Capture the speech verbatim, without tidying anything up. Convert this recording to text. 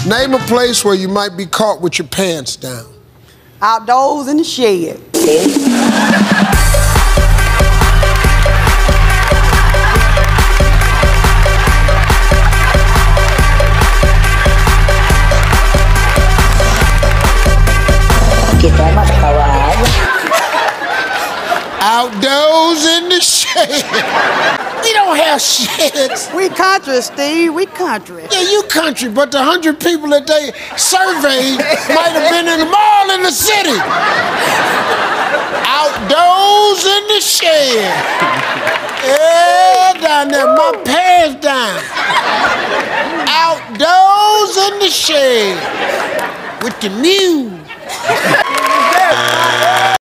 Name a place where you might be caught with your pants down. Outdoors in the shed. Kita mah ketawa aja. Outdoors in the shed. We don't have sheds. We country, Steve. We country. Yeah, you country, but the hundred people that they surveyed might have been in the mall in the city. Outdoors in the shed. Yeah, down there, my pants down. Outdoors in the shed with the mule.